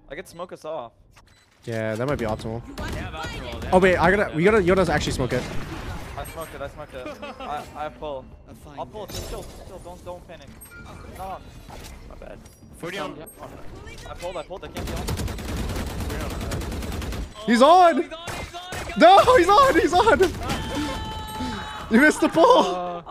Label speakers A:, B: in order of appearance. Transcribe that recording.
A: I could smoke us off.
B: Yeah, that might be optimal.
C: Yeah, optimal.
B: Oh wait, we gotta Yoda's actually smoke it.
A: I smoked it. I have pull. I'll pull it. Just chill. Don't panic. No. My bad.
C: 40 on.
A: I pulled. I can't be on.
B: He's on! No, he's on! You missed the pull!